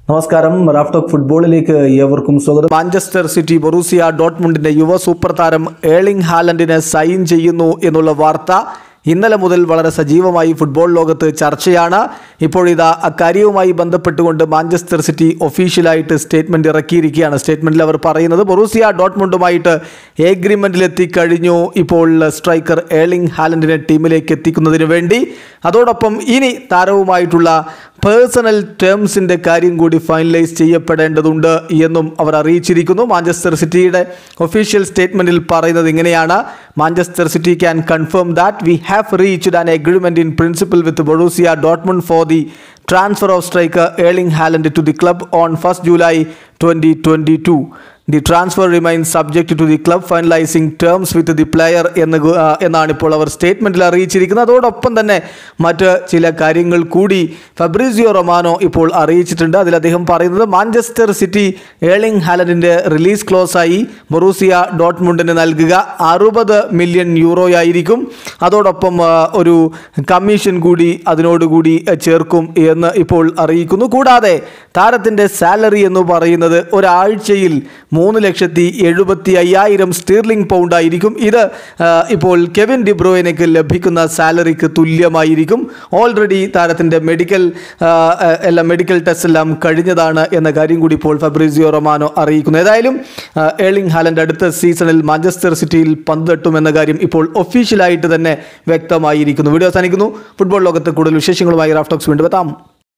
നമസ്കാരം Raf talk ഫുട്ബോളിലേക്ക് ഏവർക്കും സ്വാഗതം. മാഞ്ചസ്റ്റർ സിറ്റി ബൊറൂസിയ ഡോട്ട്മുണ്ടിന്റെ യുവ സൂപ്പർ താരം ഏർലിംഗ് ഹാലൻഡിനെ സൈൻ ചെയ്യുന്നു എന്നുള്ള വാർത്ത ഇന്നലെ മുതൽ വളരെ സജീവമായി ഫുട്ബോൾ ലോകത്ത് ചർച്ചയാണ്. ഇപ്പോഴിതാ അക്കാര്യവുമായി ബന്ധപ്പെട്ടുകൊണ്ട് മാഞ്ചസ്റ്റർ സിറ്റി ഒഫീഷ്യലായിട്ട് സ്റ്റേറ്റ്മെന്റ് ഇറക്കിയിരിക്കുകയാണ്. സ്റ്റേറ്റ്മെന്റിൽ അവർ പറയുന്നത് ബൊറൂസിയ ഡോട്ട്മുണ്ടുമായിട്ട് എഗ്രിമെന്റിലെത്തിക്കഴിഞ്ഞു ഇപ്പോൾ സ്ട്രൈക്കർ ഏർലിംഗ് ഹാലൻഡിനെ ടീമിലേക്ക് എത്തിക്കുന്നതിന് വേണ്ടി. അതോടൊപ്പം ഇനി താരവുമായിട്ടുള്ള പേഴ്സണൽ ടേംസിൻ്റെ കാര്യം കൂടി ഫൈനലൈസ് ചെയ്യപ്പെടേണ്ടതുണ്ട് എന്നും അവർ അറിയിച്ചിരിക്കുന്നു. മാഞ്ചസ്റ്റർ സിറ്റിയുടെ ഒഫീഷ്യൽ സ്റ്റേറ്റ്മെൻറ്റിൽ പറയുന്നത് ഇങ്ങനെയാണ്: Manchester City can confirm that we have reached an agreement in principle with Borussia Dortmund for the transfer of striker Erling Haaland to the club on 1st July 2022. The transfer remains subject to the club finalizing terms with the player എന്നാണ് ഇപ്പോൾ അവർ സ്റ്റേറ്റ്മെൻറ്റിൽ അറിയിച്ചിരിക്കുന്നത്. അതോടൊപ്പം തന്നെ മറ്റ് ചില കാര്യങ്ങൾ കൂടി Fabricio Romano ഇപ്പോൾ അറിയിച്ചിട്ടുണ്ട്. അതിൽ അദ്ദേഹം പറയുന്നത് മാഞ്ചസ്റ്റർ സിറ്റി ഏർലിംഗ് ഹാലൻഡിൻ്റെ റിലീസ് ക്ലോസായി ബൊറൂസിയ ഡോട്ട്മുണ്ടിന് നൽകുക 60 മില്യൺ യൂറോയായിരിക്കും. അതോടൊപ്പം ഒരു കമ്മീഷൻ കൂടി അതിനോടുകൂടി ചേർക്കും എന്ന് ഇപ്പോൾ അറിയിക്കുന്നു. കൂടാതെ താരത്തിൻ്റെ സാലറി എന്ന് പറയുന്നത് ഒരാഴ്ചയിൽ 3,70,500 സ്റ്റീർലിംഗ് പൗണ്ട് ആയിരിക്കും. ഇത് ഇപ്പോൾ കെവിൻ ഡി ബ്രൂയിനയ്ക്ക് ലഭിക്കുന്ന സാലറിക്ക് തുല്യമായിരിക്കും. ഓൾറെഡി താരത്തിൻ്റെ മെഡിക്കൽ ടെസ്റ്റ് എല്ലാം കഴിഞ്ഞതാണ് എന്ന കാര്യം കൂടി ഇപ്പോൾ ഫബ്രീസിയോ റൊമാനോ അറിയിക്കുന്നു. ഏതായാലും ഏർലിംഗ് ഹാലൻഡ് അടുത്ത സീസണിൽ മാഞ്ചസ്റ്റർ സിറ്റിയിൽ പന്ത് തട്ടുമെന്ന കാര്യം ഇപ്പോൾ ഒഫീഷ്യലായിട്ട് തന്നെ വ്യക്തമായിരിക്കുന്നു. വീഡിയോ അവസാനിക്കുന്നു. ഫുട്ബോൾ ലോകത്ത് കൂടുതൽ വിശേഷങ്ങളുമായി റാഫ് ടോക്സ് വീണ്ടും എത്താം.